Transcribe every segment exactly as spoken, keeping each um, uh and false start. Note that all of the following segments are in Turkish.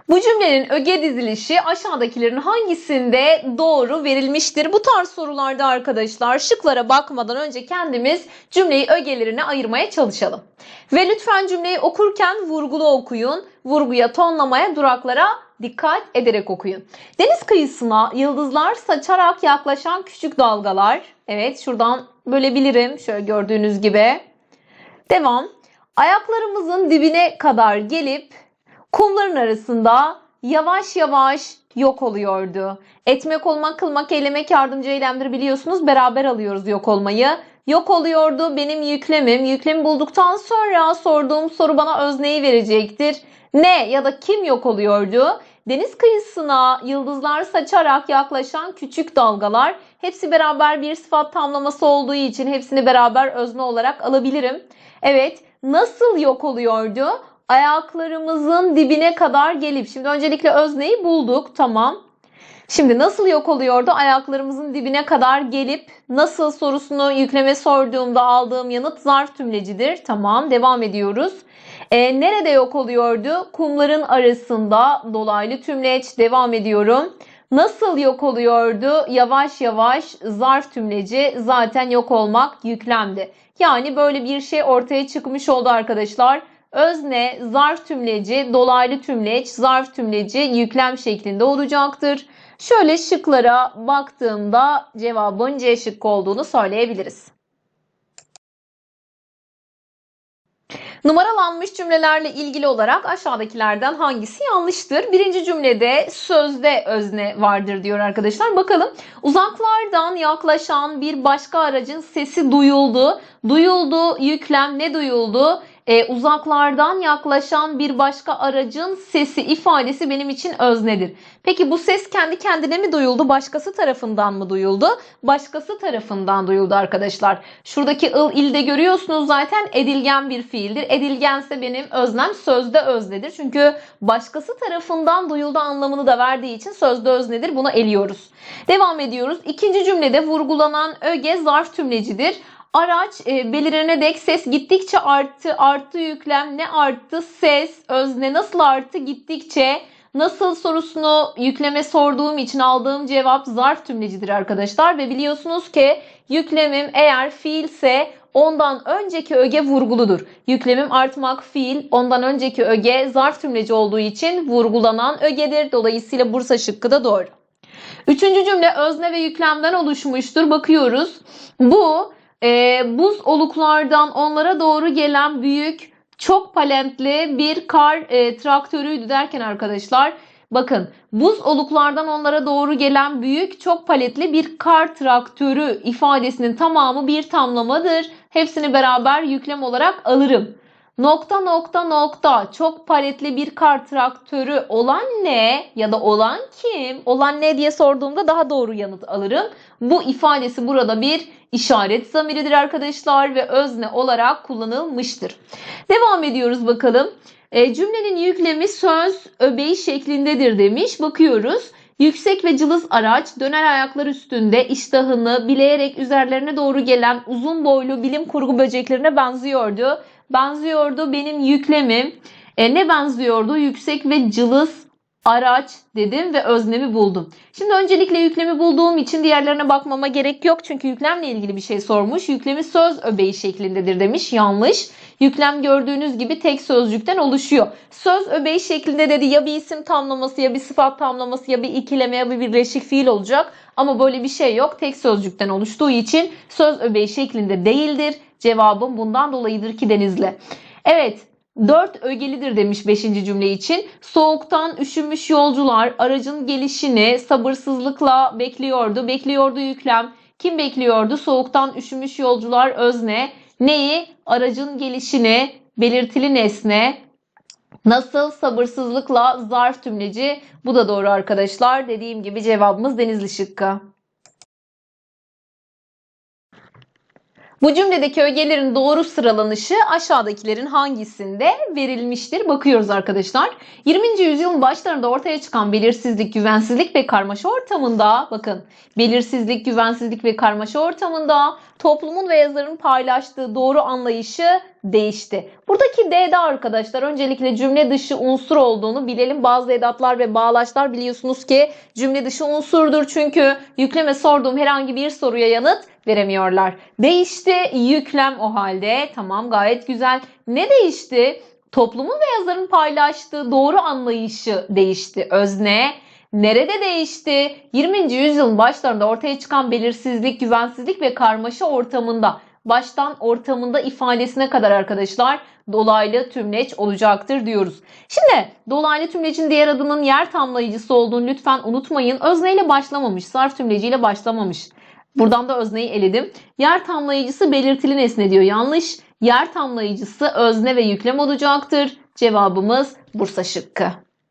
Bu cümlenin öge dizilişi aşağıdakilerin hangisinde doğru verilmiştir? Bu tarz sorularda arkadaşlar şıklara bakmadan önce kendimiz cümleyi ögelerine ayırmaya çalışalım. Ve lütfen cümleyi okurken vurgulu okuyun. Vurguya, tonlamaya, duraklara dikkat ederek okuyun. Deniz kıyısına yıldızlar saçarak yaklaşan küçük dalgalar. Evet, şuradan bölebilirim. Şöyle gördüğünüz gibi. Devam. Ayaklarımızın dibine kadar gelip kumların arasında yavaş yavaş yok oluyordu. Etmek, olmak, kılmak, eylemek yardımcı eylemdir biliyorsunuz. Beraber alıyoruz yok olmayı. Yok oluyordu benim yüklemim. Yüklemi bulduktan sonra sorduğum soru bana özneyi verecektir. Ne ya da kim yok oluyordu? Deniz kıyısına yıldızlar saçarak yaklaşan küçük dalgalar. Hepsi beraber bir sıfat tamlaması olduğu için hepsini beraber özne olarak alabilirim. Evet, nasıl yok oluyordu? Ayaklarımızın dibine kadar gelip, şimdi öncelikle özneyi bulduk, tamam. Şimdi nasıl yok oluyordu? Ayaklarımızın dibine kadar gelip, nasıl sorusunu yükleme sorduğumda aldığım yanıt zarf tümlecidir. Tamam, devam ediyoruz. E, nerede yok oluyordu? Kumların arasında, dolaylı tümleç, devam ediyorum. Nasıl yok oluyordu? Yavaş yavaş, zarf tümleci, zaten yok olmak yüklemdi. Yani böyle bir şey ortaya çıkmış oldu arkadaşlar. Özne, zarf tümleci, dolaylı tümleç, zarf tümleci, yüklem şeklinde olacaktır. Şöyle şıklara baktığımda cevabın C şıkkı olduğunu söyleyebiliriz. Numaralanmış cümlelerle ilgili olarak aşağıdakilerden hangisi yanlıştır? Birinci cümlede sözde özne vardır diyor arkadaşlar. Bakalım, uzaklardan yaklaşan bir başka aracın sesi duyuldu. Duyuldu, yüklem, ne duyuldu? Ee, uzaklardan yaklaşan bir başka aracın sesi ifadesi benim için öznedir. Peki bu ses kendi kendine mi duyuldu? Başkası tarafından mı duyuldu? Başkası tarafından duyuldu arkadaşlar. Şuradaki ıl ilde görüyorsunuz zaten edilgen bir fiildir. Edilgense benim öznem sözde öznedir. Çünkü başkası tarafından duyuldu anlamını da verdiği için sözde öznedir. Bunu eliyoruz. Devam ediyoruz. İkinci cümlede vurgulanan öge zarf tümlecidir. Araç e, belirene dek ses gittikçe arttı. Arttı yüklem. Ne arttı? Ses. Özne nasıl arttı? Gittikçe. Nasıl sorusunu yükleme sorduğum için aldığım cevap zarf tümlecidir arkadaşlar. Ve biliyorsunuz ki yüklemim eğer fiilse ondan önceki öge vurguludur. Yüklemim artmak fiil, ondan önceki öge zarf tümleci olduğu için vurgulanan ögedir. Dolayısıyla Bursa şıkkı da doğru. Üçüncü cümle özne ve yüklemden oluşmuştur. Bakıyoruz. Bu e, buz oluklardan onlara doğru gelen büyük, çok palentli bir kar e, traktörüydü derken arkadaşlar, bakın, buz oluklardan onlara doğru gelen büyük, çok paletli bir kar traktörü ifadesinin tamamı bir tamlamadır. Hepsini beraber yüklem olarak alırım. Nokta nokta nokta, çok paletli bir kar traktörü olan ne ya da olan kim? Olan ne diye sorduğumda daha doğru yanıt alırım. Bu ifadesi burada bir işaret zamiridir arkadaşlar ve özne olarak kullanılmıştır. Devam ediyoruz bakalım. E, cümlenin yüklemi söz öbeği şeklindedir demiş. Bakıyoruz. Yüksek ve cılız araç döner ayaklar üstünde iştahını bileyerek üzerlerine doğru gelen uzun boylu bilim kurgu böceklerine benziyordu. Benziyordu benim yüklemim. E, ne benziyordu? Yüksek ve cılız araç dedim ve öznemi buldum. Şimdi öncelikle yüklemi bulduğum için diğerlerine bakmama gerek yok. Çünkü yüklemle ilgili bir şey sormuş. Yüklemi söz öbeği şeklindedir demiş. Yanlış. Yüklem gördüğünüz gibi tek sözcükten oluşuyor. Söz öbeği şeklinde dedi, ya bir isim tamlaması ya bir sıfat tamlaması ya bir ikileme ya bir birleşik fiil olacak. Ama böyle bir şey yok. Tek sözcükten oluştuğu için söz öbeği şeklinde değildir. Cevabım bundan dolayıdır ki Denizli. Evet. Dört ögelidir demiş beşinci cümle için. Soğuktan üşümüş yolcular aracın gelişini sabırsızlıkla bekliyordu. Bekliyordu yüklem. Kim bekliyordu? Soğuktan üşümüş yolcular özne. Neyi? Aracın gelişini, belirtili nesne. Nasıl? Sabırsızlıkla zarf tümleci. Bu da doğru arkadaşlar. Dediğim gibi cevabımız Denizli şıkkı. Bu cümledeki ögelerin doğru sıralanışı aşağıdakilerin hangisinde verilmiştir? Bakıyoruz arkadaşlar. yirminci yüzyılın başlarında ortaya çıkan belirsizlik, güvensizlik ve karmaşa ortamında, bakın, belirsizlik, güvensizlik ve karmaşa ortamında toplumun ve yazarın paylaştığı doğru anlayışı değişti. Buradaki D'de arkadaşlar öncelikle cümle dışı unsur olduğunu bilelim. Bazı edatlar ve bağlaçlar biliyorsunuz ki cümle dışı unsurdur. Çünkü yükleme sorduğum herhangi bir soruya yanıt veremiyorlar. Değişti yüklem o halde. Tamam, gayet güzel. Ne değişti? Toplumun ve yazarın paylaştığı doğru anlayışı değişti. Özne. Nerede değişti? yirminci yüzyılın başlarında ortaya çıkan belirsizlik, güvensizlik ve karmaşa ortamında. Baştan ortamında ifadesine kadar arkadaşlar dolaylı tümleç olacaktır diyoruz. Şimdi dolaylı tümlecin diğer adının yer tamlayıcısı olduğunu lütfen unutmayın. Özneyle başlamamış, zarf tümleciyle başlamamış. Buradan da özneyi eledim. Yer tamlayıcısı belirtili nesne diyor. Yanlış. Yer tamlayıcısı özne ve yüklem olacaktır. Cevabımız Bursa şıkkı.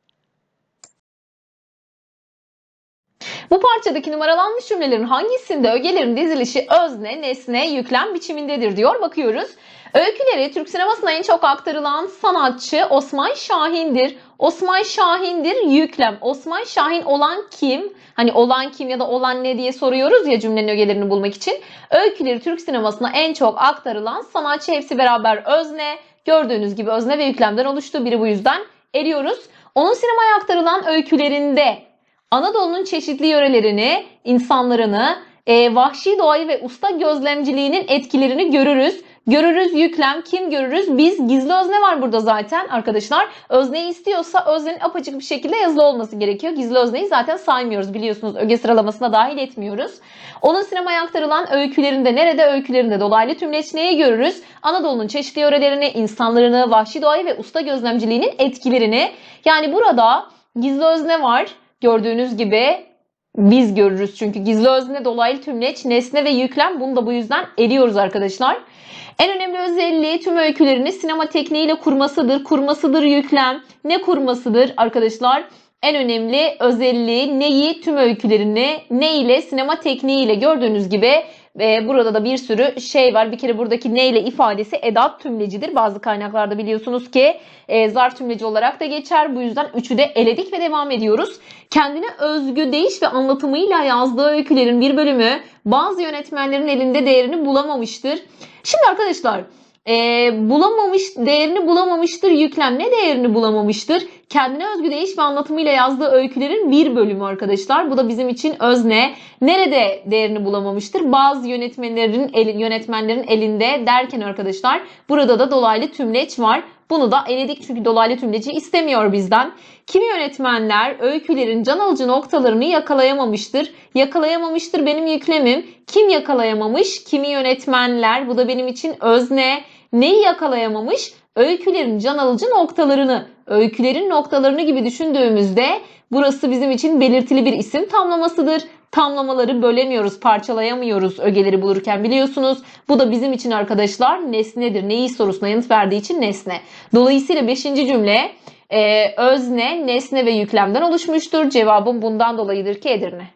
Bu parçadaki numaralanmış cümlelerin hangisinde ögelerin dizilişi özne, nesne, yüklem biçimindedir diyor. Bakıyoruz. Öyküleri Türk sinemasına en çok aktarılan sanatçı Osman Şahin'dir. Osman Şahin'dir yüklem. Osman Şahin olan kim? Hani olan kim ya da olan ne diye soruyoruz ya cümlenin ögelerini bulmak için. Öyküleri Türk sinemasına en çok aktarılan sanatçı, hepsi beraber özne. Gördüğünüz gibi özne ve yüklemden oluştu. Biri bu yüzden eliyoruz. Onun sinemaya aktarılan öykülerinde Anadolu'nun çeşitli yörelerini, insanlarını, e, vahşi doğayı ve usta gözlemciliğinin etkilerini görürüz. Görürüz yüklem, kim görürüz? Biz. Gizli özne var burada zaten arkadaşlar. Özneyi istiyorsa öznenin apaçık bir şekilde yazılı olması gerekiyor. Gizli özneyi zaten saymıyoruz, biliyorsunuz. Öge sıralamasına dahil etmiyoruz. Onun sinemaya aktarılan öykülerinde, nerede öykülerinde dolaylı tümleç neyi görürüz? Anadolu'nun çeşitli yörelerini, insanlarını, vahşi doğayı ve usta gözlemciliğinin etkilerini. Yani burada gizli özne var. Gördüğünüz gibi biz görürüz çünkü gizli özne, dolaylı tümleç, nesne ve yüklem, bunu da bu yüzden eliyoruz arkadaşlar. En önemli özelliği tüm öykülerini sinema tekniğiyle kurmasıdır. Kurmasıdır yüklem. Ne kurmasıdır arkadaşlar? En önemli özelliği neyi? Tüm öykülerini ne ile? Sinema tekniğiyle. Gördüğünüz gibi ve burada da bir sürü şey var. Bir kere buradaki ne ile ifadesi edat tümlecidir. Bazı kaynaklarda biliyorsunuz ki e, zarf tümleci olarak da geçer. Bu yüzden üçü de eledik ve devam ediyoruz. Kendine özgü deyiş ve anlatımıyla yazdığı öykülerin bir bölümü bazı yönetmenlerin elinde değerini bulamamıştır. Şimdi arkadaşlar e, bulamamış, değerini bulamamıştır yüklem. Ne değerini bulamamıştır? Kendine özgü deyiş ve anlatımıyla yazdığı öykülerin bir bölümü arkadaşlar. Bu da bizim için özne. Nerede değerini bulamamıştır? Bazı yönetmenlerin, el, yönetmenlerin elinde derken arkadaşlar burada da dolaylı tümleç var. Bunu da eledik çünkü dolaylı tümleci istemiyor bizden. Kimi yönetmenler öykülerin can alıcı noktalarını yakalayamamıştır. Yakalayamamıştır benim yüklemim. Kim yakalayamamış? Kimi yönetmenler. Bu da benim için özne. Neyi yakalayamamış? Öykülerin can alıcı noktalarını. Öykülerin noktalarını gibi düşündüğümüzde burası bizim için belirtili bir isim tamlamasıdır. Tamlamaları bölemiyoruz, parçalayamıyoruz ögeleri bulurken, biliyorsunuz. Bu da bizim için arkadaşlar nesnedir. Neyi sorusuna yanıt verdiği için nesne. Dolayısıyla beşinci cümle e, özne, nesne ve yüklemden oluşmuştur. Cevabım bundan dolayıdır ki Edirne.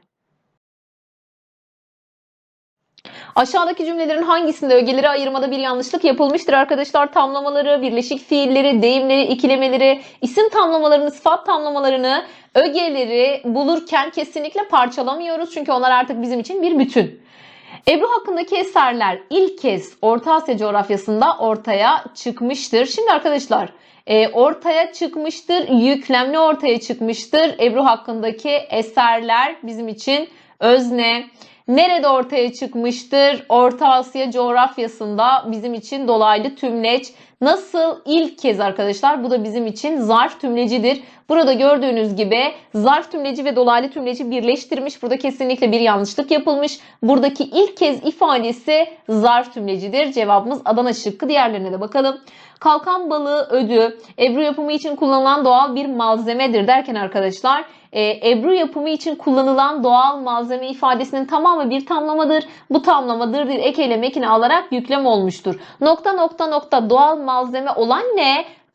Aşağıdaki cümlelerin hangisinde ögeleri ayırmada bir yanlışlık yapılmıştır arkadaşlar? Tamlamaları, birleşik fiilleri, deyimleri, ikilemeleri, isim tamlamalarını, sıfat tamlamalarını, ögeleri bulurken kesinlikle parçalamıyoruz. Çünkü onlar artık bizim için bir bütün. Ebru hakkındaki eserler ilk kez Orta Asya coğrafyasında ortaya çıkmıştır. Şimdi arkadaşlar e, ortaya çıkmıştır, yüklemli ortaya çıkmıştır. Ebru hakkındaki eserler bizim için özne. Nerede ortaya çıkmıştır? Orta Asya coğrafyasında bizim için dolaylı tümleç. Nasıl? İlk kez arkadaşlar. Bu da bizim için zarf tümlecidir. Burada gördüğünüz gibi zarf tümleci ve dolaylı tümleci birleştirmiş. Burada kesinlikle bir yanlışlık yapılmış. Buradaki ilk kez ifadesi zarf tümlecidir. Cevabımız Adana şıkkı. Diğerlerine de bakalım. Kalkan balığı ödü Ebru yapımı için kullanılan doğal bir malzemedir derken arkadaşlar e, Ebru yapımı için kullanılan doğal malzeme ifadesinin tamamı bir tamlamadır. Bu tamlamadır bir ek eylem ekini alarak yüklem olmuştur. Nokta nokta nokta doğal malzeme olan ne?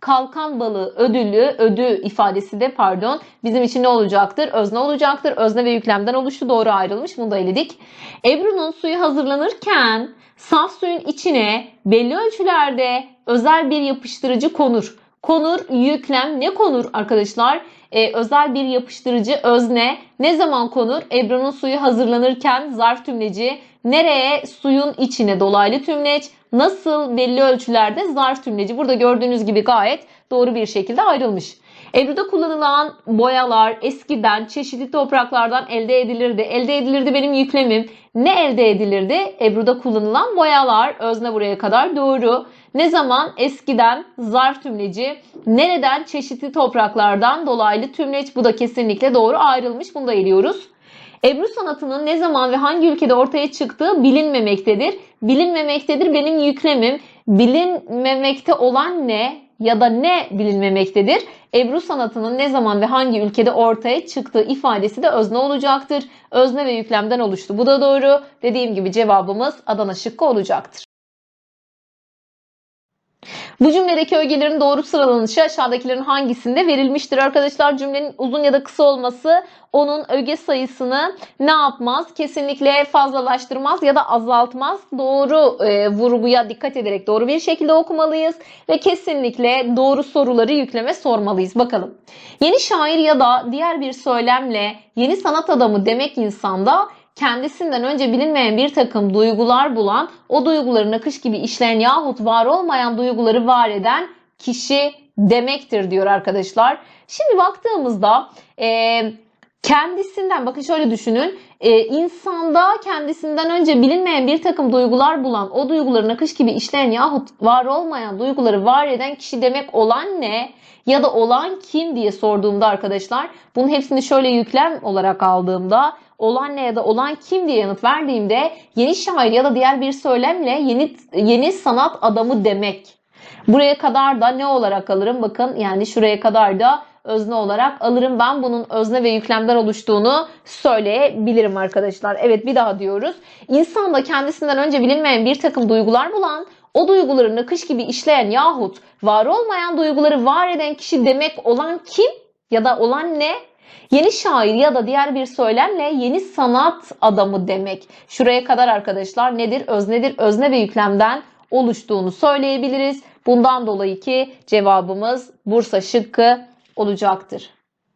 kalkan balığı ödülü, ödü ifadesi de pardon bizim için ne olacaktır? Özne olacaktır. Özne ve yüklemden oluşu doğru ayrılmış. Bunu da eledik. Ebru'nun suyu hazırlanırken saf suyun içine belli ölçülerde özel bir yapıştırıcı konur. Konur, yüklem ne konur arkadaşlar? Ee, özel bir yapıştırıcı özne ne zaman konur? Ebru'nun suyu hazırlanırken zarf tümleci. Nereye? Suyun içine dolaylı tümleç. Nasıl? Belli ölçülerde zarf tümleci. Burada gördüğünüz gibi gayet doğru bir şekilde ayrılmış. Ebru'da kullanılan boyalar eskiden çeşitli topraklardan elde edilirdi. Elde edilirdi benim yüklemim. Ne elde edilirdi? Ebru'da kullanılan boyalar. Özne buraya kadar doğru. Ne zaman? Eskiden zarf tümleci. Nereden? Çeşitli topraklardan dolaylı tümleç. Bu da kesinlikle doğru ayrılmış. Bunu da eliyoruz. Ebru sanatının ne zaman ve hangi ülkede ortaya çıktığı bilinmemektedir. Bilinmemektedir benim yüklemim. Bilinmemekte olan ne ya da ne bilinmemektedir? Ebru sanatının ne zaman ve hangi ülkede ortaya çıktığı ifadesi de özne olacaktır. Özne ve yüklemden oluştu. Bu da doğru. Dediğim gibi cevabımız Adana şıkkı olacaktır. Bu cümledeki ögelerin doğru sıralanışı aşağıdakilerin hangisinde verilmiştir? Arkadaşlar cümlenin uzun ya da kısa olması onun öge sayısını ne yapmaz? Kesinlikle fazlalaştırmaz ya da azaltmaz. Doğru e, vurguya dikkat ederek doğru bir şekilde okumalıyız ve kesinlikle doğru soruları yükleme sormalıyız. Bakalım. Yeni şair ya da diğer bir söylemle yeni sanat adamı demek insanda kendisinden önce bilinmeyen bir takım duygular bulan, o duyguların akış gibi işleyen yahut var olmayan duyguları var eden kişi demektir diyor arkadaşlar. Şimdi baktığımızda e, kendisinden, bakın şöyle düşünün, e, insanda kendisinden önce bilinmeyen bir takım duygular bulan, o duyguların akış gibi işleyen yahut var olmayan duyguları var eden kişi demek olan ne? Ya da olan kim diye sorduğumda arkadaşlar, bunun hepsini şöyle yüklem olarak aldığımda, olan ne ya da olan kim diye yanıt verdiğimde yeni şair ya da diğer bir söylemle yeni yeni sanat adamı demek. Buraya kadar da ne olarak alırım? Bakın yani şuraya kadar da özne olarak alırım. Ben bunun özne ve yüklemden oluştuğunu söyleyebilirim arkadaşlar. Evet, bir daha diyoruz. İnsanda kendisinden önce bilinmeyen bir takım duygular bulan, o duyguların akış gibi işleyen yahut var olmayan duyguları var eden kişi demek olan kim ya da olan ne? Yeni şair ya da diğer bir söylemle yeni sanat adamı demek. Şuraya kadar arkadaşlar nedir? Öznedir. Özne ve yüklemden oluştuğunu söyleyebiliriz. Bundan dolayı ki cevabımız Bursa şıkkı olacaktır.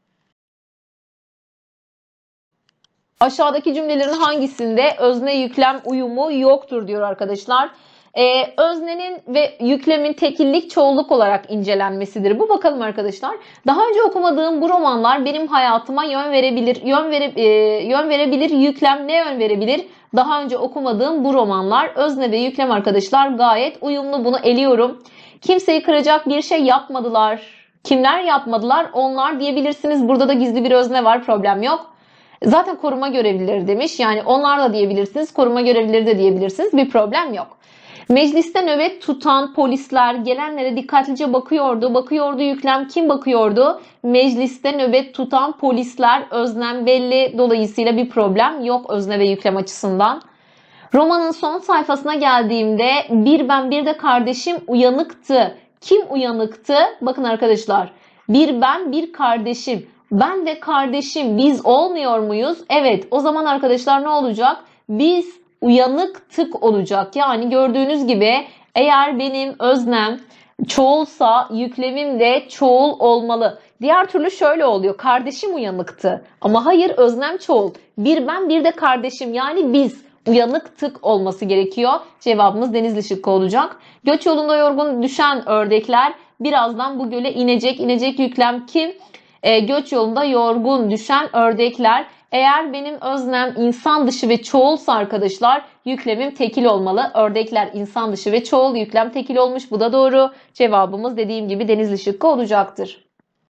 Aşağıdaki cümlelerin hangisinde özne yüklem uyumu yoktur diyor arkadaşlar. Ee, öznenin ve yüklemin tekillik çoğulluk olarak incelenmesidir. Bu bakalım arkadaşlar. Daha önce okumadığım bu romanlar benim hayatıma yön verebilir. Yön, vere, e, yön verebilir. Yüklem ne yön verebilir? Daha önce okumadığım bu romanlar özne ve yüklem arkadaşlar gayet uyumlu. Bunu eliyorum. Kimseyi kıracak bir şey yapmadılar. Kimler yapmadılar? Onlar diyebilirsiniz. Burada da gizli bir özne var. Problem yok. Zaten koruma görevlileri demiş. Yani onlar da diyebilirsiniz. Koruma görevlileri de diyebilirsiniz. Bir problem yok. Mecliste nöbet tutan polisler gelenlere dikkatlice bakıyordu. Bakıyordu yüklem kim bakıyordu? Mecliste nöbet tutan polisler, öznem belli. Dolayısıyla bir problem yok özne ve yüklem açısından. Romanın son sayfasına geldiğimde bir ben bir de kardeşim uyanıktı. Kim uyanıktı? Bakın arkadaşlar, bir ben bir kardeşim. Ben ve kardeşim biz olmuyor muyuz? Evet, o zaman arkadaşlar ne olacak? Biz uyanıktık olacak. Yani gördüğünüz gibi eğer benim öznem çoğulsa yüklemim de çoğul olmalı. Diğer türlü şöyle oluyor. Kardeşim uyanıktı. Ama hayır, öznem çoğul. Bir ben bir de kardeşim, yani biz uyanıktık olması gerekiyor. Cevabımız Denizli şıkkı olacak. Göç yolunda yorgun düşen ördekler birazdan bu göle inecek. İnecek yüklem kim? E, göç yolunda yorgun düşen ördekler. Eğer benim öznem insan dışı ve çoğulsa arkadaşlar yüklemim tekil olmalı. Ördekler insan dışı ve çoğul, yüklem tekil olmuş. Bu da doğru. Cevabımız dediğim gibi Denizli şıkkı olacaktır.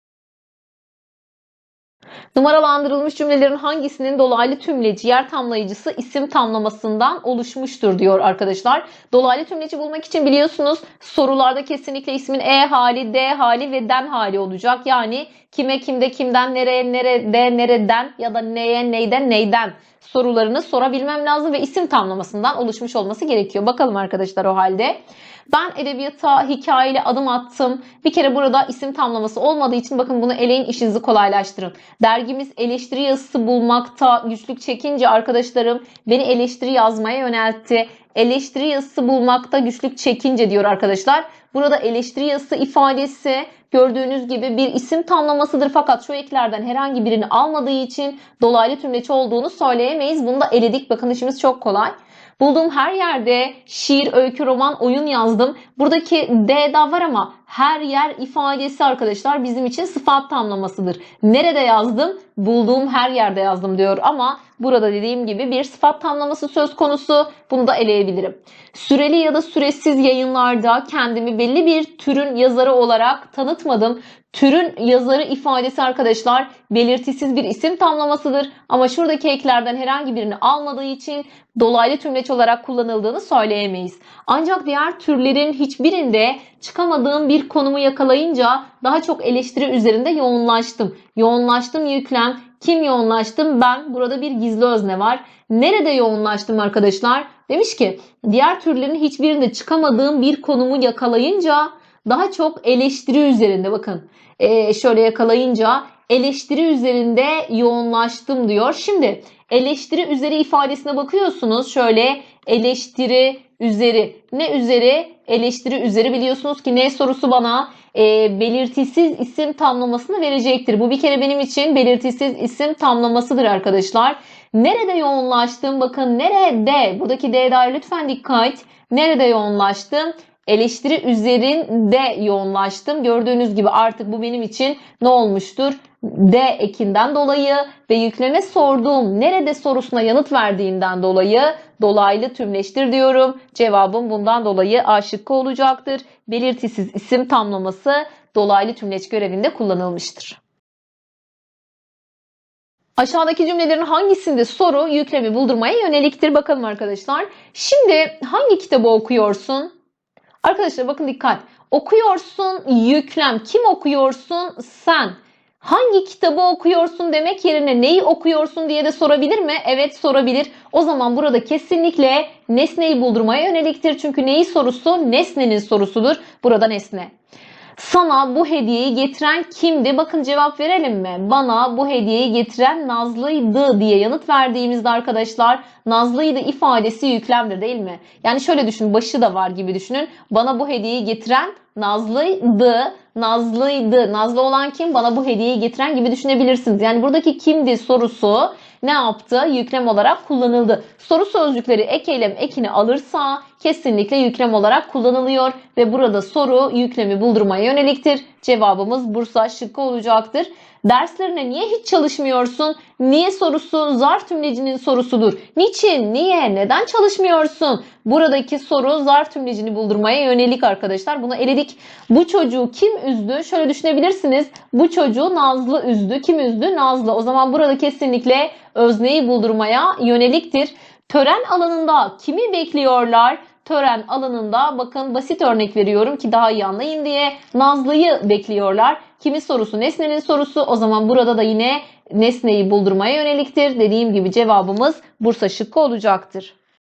Numaralandırılmış cümlelerin hangisinin dolaylı tümleci yer tamlayıcısı isim tamlamasından oluşmuştur diyor arkadaşlar. Dolaylı tümleci bulmak için biliyorsunuz sorularda kesinlikle ismin E hali, D hali ve den hali olacak. Yani kime, kimde, kimden, nereye, nerede, nereden ya da neye, neyden, neyden sorularını sorabilmem lazım ve isim tamlamasından oluşmuş olması gerekiyor. Bakalım arkadaşlar o halde. Ben edebiyata hikayeyle adım attım. Bir kere burada isim tamlaması olmadığı için bakın bunu eleyin, işinizi kolaylaştırın. Dergimiz eleştiri yazısı bulmakta güçlük çekince arkadaşlarım beni eleştiri yazmaya yöneltti. Eleştiri yazısı bulmakta güçlük çekince diyor arkadaşlar. Burada eleştiri yazısı ifadesi gördüğünüz gibi bir isim tamlamasıdır. Fakat şu eklerden herhangi birini almadığı için dolaylı tümleç olduğunu söyleyemeyiz. Bunu da eledik. Bakın işimiz çok kolay. Bulduğum her yerde şiir, öykü, roman, oyun yazdım. Buradaki D da var ama her yer ifadesi arkadaşlar bizim için sıfat tamlamasıdır. Nerede yazdım? Bulduğum her yerde yazdım diyor ama burada dediğim gibi bir sıfat tamlaması söz konusu. Bunu da eleyebilirim. Süreli ya da süresiz yayınlarda kendimi belli bir türün yazarı olarak tanıtmadım. Türün yazarı ifadesi arkadaşlar belirtisiz bir isim tamlamasıdır. Ama şuradaki eklerden herhangi birini almadığı için dolaylı tümleç olarak kullanıldığını söyleyemeyiz. Ancak diğer türlerin hiçbirinde çıkamadığım bir konumu yakalayınca daha çok eleştiri üzerinde yoğunlaştım. Yoğunlaştım yüklem. Kim yoğunlaştım? Ben. Burada bir gizli özne var. Nerede yoğunlaştım arkadaşlar? Demiş ki diğer türlerin hiçbirinde çıkamadığım bir konumu yakalayınca daha çok eleştiri üzerinde bakın. Ee, şöyle yakalayınca eleştiri üzerinde yoğunlaştım diyor. Şimdi eleştiri üzeri ifadesine bakıyorsunuz. Şöyle eleştiri üzeri. Ne üzeri? Eleştiri üzeri. Biliyorsunuz ki ne sorusu bana e, belirtisiz isim tamlamasını verecektir. Bu bir kere benim için belirtisiz isim tamlamasıdır arkadaşlar. Nerede yoğunlaştım? Bakın nerede? Buradaki D'ye lütfen dikkat. Nerede yoğunlaştım? Eleştiri üzerinde yoğunlaştım. Gördüğünüz gibi artık bu benim için ne olmuştur? D ekinden dolayı ve yükleme sorduğum nerede sorusuna yanıt verdiğinden dolayı dolaylı tümleçtir diyorum. Cevabım bundan dolayı A şıkkı olacaktır. Belirtisiz isim tamlaması dolaylı tümleç görevinde kullanılmıştır. Aşağıdaki cümlelerin hangisinde soru yüklemi buldurmaya yöneliktir? Bakalım arkadaşlar. Şimdi hangi kitabı okuyorsun? Arkadaşlar bakın dikkat. Okuyorsun yüklem. Kim okuyorsun? Sen. Hangi kitabı okuyorsun demek yerine neyi okuyorsun diye de sorabilir mi? Evet sorabilir. O zaman burada kesinlikle nesneyi buldurmaya yöneliktir. Çünkü neyi sorusu? Nesnenin sorusudur. Burada nesne. Sana bu hediyeyi getiren kimdi? Bakın cevap verelim mi? Bana bu hediyeyi getiren Nazlı'ydı diye yanıt verdiğimizde arkadaşlar Nazlı'ydı ifadesi yüklemdir değil mi? Yani şöyle düşünün, başı da var gibi düşünün. Bana bu hediyeyi getiren Nazlı'ydı. Nazlı'ydı. Nazlı olan kim? Bana bu hediyeyi getiren gibi düşünebilirsiniz. Yani buradaki kimdi sorusu ne yaptı? Yüklem olarak kullanıldı. Soru sözcükleri ek eylem ekini alırsa kesinlikle yüklem olarak kullanılıyor ve burada soru yüklemi buldurmaya yöneliktir. Cevabımız Bursa şıkkı olacaktır. Derslerine niye hiç çalışmıyorsun? Niye sorusu zarf tümlecinin sorusudur. Niçin? Niye? Neden çalışmıyorsun? Buradaki soru zarf tümlecini buldurmaya yönelik arkadaşlar. Bunu eledik. Bu çocuğu kim üzdü? Şöyle düşünebilirsiniz. Bu çocuğu Nazlı üzdü. Kim üzdü? Nazlı. O zaman burada kesinlikle özneyi buldurmaya yöneliktir. Tören alanında kimi bekliyorlar? Tören alanında bakın basit örnek veriyorum ki daha iyi anlayın diye Nazlı'yı bekliyorlar. Kimi sorusu? Nesnenin sorusu. O zaman burada da yine nesneyi buldurmaya yöneliktir. Dediğim gibi cevabımız Bursa şıkkı olacaktır.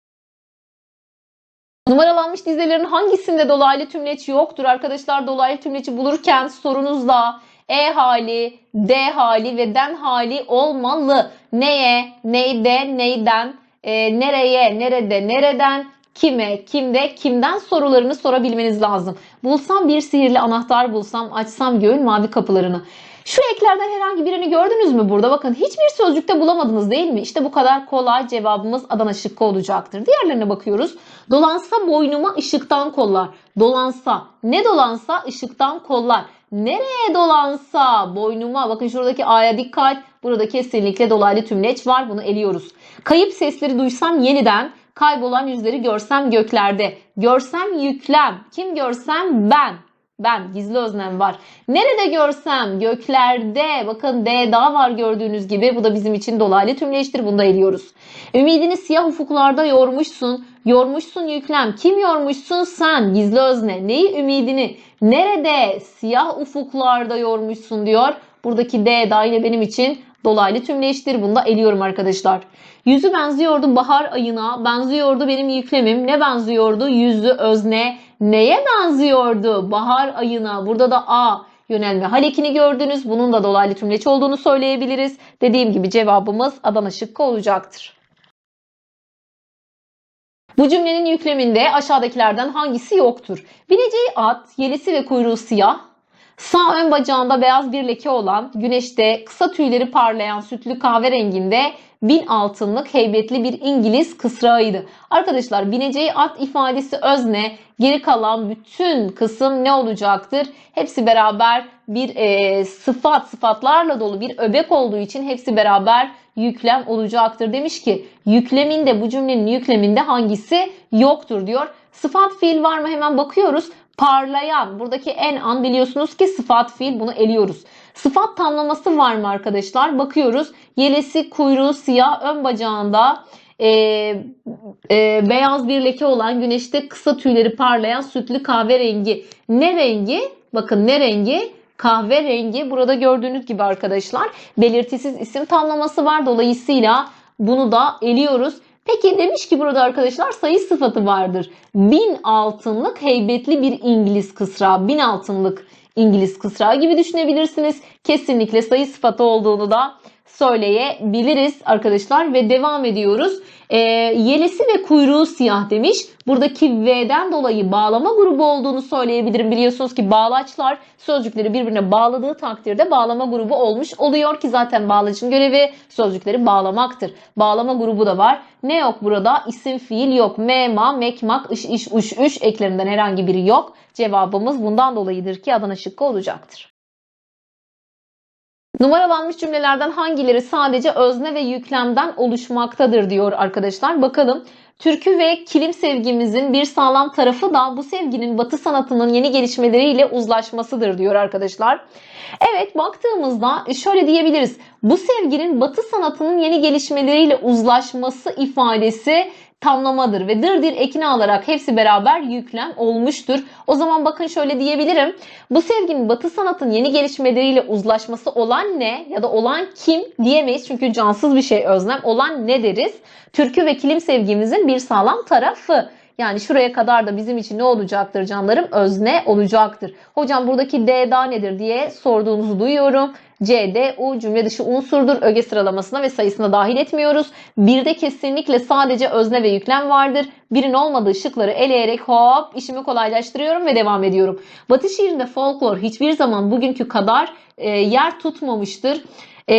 Numaralanmış dizelerin hangisinde dolaylı tümleç yoktur? Arkadaşlar dolaylı tümleci bulurken sorunuzda E hali, D hali ve den hali olmalı. Neye, neyde, neyden, e, nereye, nerede, nereden, kime, kimde, kimden sorularını sorabilmeniz lazım. Bulsam bir sihirli anahtar bulsam, açsam göğün mavi kapılarını. Şu eklerden herhangi birini gördünüz mü burada? Bakın hiçbir sözcükte bulamadınız değil mi? İşte bu kadar kolay, cevabımız Adana şıkkı olacaktır. Diğerlerine bakıyoruz. Dolansa boynuma ışıktan kollar. Dolansa. Ne dolansa ışıktan kollar. Nereye dolansa boynuma. Bakın şuradaki A'ya dikkat. Burada kesinlikle dolaylı tümleç var. Bunu eliyoruz. Kayıp sesleri duysam yeniden. Kaybolan yüzleri görsem göklerde. Görsem yüklem. Kim görsem ben. Ben. Gizli öznem var. Nerede görsem göklerde. Bakın D daha var gördüğünüz gibi. Bu da bizim için dolaylı tümleçtir. Bunu da eliyoruz. Ümidini siyah ufuklarda yormuşsun. Yormuşsun yüklem. Kim yormuşsun? Sen. Gizli özne. Neyi? Ümidini. Nerede? Siyah ufuklarda yormuşsun diyor. Buradaki D da yine benim için dolaylı tümleçtir. Bunu da eliyorum arkadaşlar. Yüzü benziyordu bahar ayına. Benziyordu benim yüklemim. Ne benziyordu? Yüzü özne. Neye benziyordu? Bahar ayına. Burada da A yönelme hal ekini gördünüz. Bunun da dolaylı tümleç olduğunu söyleyebiliriz. Dediğim gibi cevabımız Adana şıkkı olacaktır. Bu cümlenin yükleminde aşağıdakilerden hangisi yoktur? Bineceği at, yelisi ve kuyruğu siyah, sağ ön bacağında beyaz bir leke olan, güneşte kısa tüyleri parlayan sütlü kahverenginde bin altınlık heybetli bir İngiliz kısrağıydı. Arkadaşlar bineceği at ifadesi özne, geri kalan bütün kısım ne olacaktır? Hepsi beraber bir e, sıfat, sıfatlarla dolu bir öbek olduğu için hepsi beraber yüklem olacaktır. Demiş ki yükleminde, bu cümlenin yükleminde hangisi yoktur diyor. Sıfat fiil var mı? Hemen bakıyoruz. Parlayan, buradaki en an biliyorsunuz ki sıfat fiil, bunu eliyoruz. Sıfat tamlaması var mı arkadaşlar? Bakıyoruz. Yelesi, kuyruğu siyah, ön bacağında e, e, beyaz bir leke olan, güneşte kısa tüyleri parlayan sütlü kahverengi. Ne rengi? Bakın ne rengi? Kahverengi. Burada gördüğünüz gibi arkadaşlar belirtisiz isim tamlaması var. Dolayısıyla bunu da eliyoruz. Peki demiş ki burada arkadaşlar sayı sıfatı vardır. Bin altınlık heybetli bir İngiliz kısrağı. Bin altınlık İngiliz kısrağı gibi düşünebilirsiniz. Kesinlikle sayı sıfatı olduğunu da söyleyebiliriz arkadaşlar ve devam ediyoruz. E, yelesi ve kuyruğu siyah demiş. Buradaki V'den dolayı bağlama grubu olduğunu söyleyebilirim. Biliyorsunuz ki bağlaçlar sözcükleri birbirine bağladığı takdirde bağlama grubu olmuş oluyor ki zaten bağlacın görevi sözcükleri bağlamaktır. Bağlama grubu da var. Ne yok burada? İsim fiil yok. Me, ma, mek, mak, iş, iş, uş, üş eklerinden herhangi biri yok. Cevabımız bundan dolayıdır ki Adana şıkkı olacaktır. Numaralanmış cümlelerden hangileri sadece özne ve yüklemden oluşmaktadır diyor arkadaşlar. Bakalım. Türkü ve kilim sevgimizin bir sağlam tarafı da bu sevginin Batı sanatının yeni gelişmeleriyle uzlaşmasıdır diyor arkadaşlar. Evet, baktığımızda şöyle diyebiliriz. Bu sevginin Batı sanatının yeni gelişmeleriyle uzlaşması ifadesi tamlamadır ve dırdır ekini alarak hepsi beraber yüklem olmuştur. O zaman bakın şöyle diyebilirim. Bu sevginin Batı sanatın yeni gelişmeleriyle uzlaşması olan ne ya da olan kim diyemeyiz. Çünkü cansız bir şey özlem. Olan ne deriz? Türkü ve kilim sevgimizin bir sağlam tarafı. Yani şuraya kadar da bizim için ne olacaktır canlarım? Özne olacaktır. Hocam buradaki D da nedir diye sorduğunuzu duyuyorum. C, D, U cümle dışı unsurdur. Öge sıralamasına ve sayısına dahil etmiyoruz. Birde kesinlikle sadece özne ve yüklem vardır. Birin olmadığı şıkları eleyerek hop işimi kolaylaştırıyorum ve devam ediyorum. Batı şiirinde folklor hiçbir zaman bugünkü kadar e, yer tutmamıştır. E,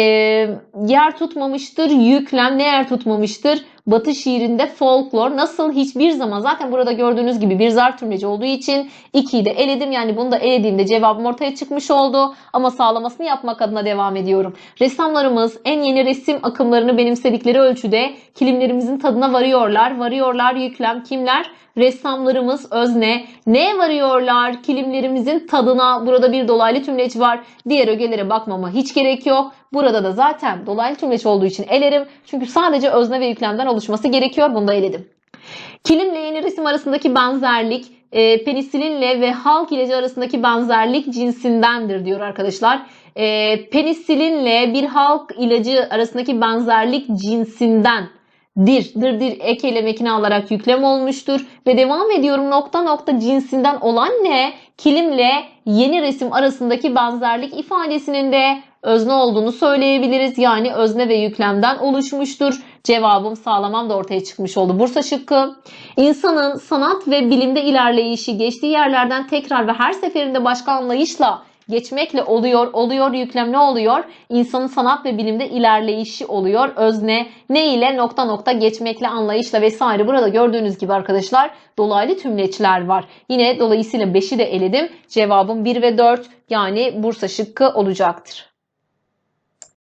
yer tutmamıştır. Yüklem ne yer tutmamıştır? Batı şiirinde folklor nasıl hiçbir zaman, zaten burada gördüğünüz gibi bir zarf tümleci olduğu için ikiyi de eledim. Yani bunu da elediğimde cevabım ortaya çıkmış oldu. Ama sağlamasını yapmak adına devam ediyorum. Ressamlarımız en yeni resim akımlarını benimsedikleri ölçüde kilimlerimizin tadına varıyorlar. Varıyorlar yüklem kimler? Ressamlarımız özne. Neye varıyorlar? Kilimlerimizin tadına. Burada bir dolaylı tümleç var. Diğer ögelere bakmama hiç gerek yok. Burada da zaten dolaylı tümleç olduğu için elerim. Çünkü sadece özne ve yüklemden oluşması gerekiyor. Bunu da eledim. Kilimle yeni resim arasındaki benzerlik e, penisilinle ve halk ilacı arasındaki benzerlik cinsindendir diyor arkadaşlar. E, penisilinle bir halk ilacı arasındaki benzerlik cinsinden. Dir, dır, dir ek elemekini alarak yüklem olmuştur. Ve devam ediyorum nokta nokta cinsinden olan ne? Kilimle yeni resim arasındaki benzerlik ifadesinin de özne olduğunu söyleyebiliriz. Yani özne ve yüklemden oluşmuştur. Cevabım sağlamam da ortaya çıkmış oldu. Bursa şıkkı. İnsanın sanat ve bilimde ilerleyişi geçtiği yerlerden tekrar ve her seferinde başka anlayışla geçmekle oluyor. Oluyor yüklem ne oluyor? İnsanın sanat ve bilimde ilerleyişi oluyor. Özne ne ile? Nokta nokta geçmekle, anlayışla vesaire. Burada gördüğünüz gibi arkadaşlar dolaylı tümleçler var. Yine dolayısıyla beşi de eledim. Cevabım bir ve dört yani Bursa şıkkı olacaktır.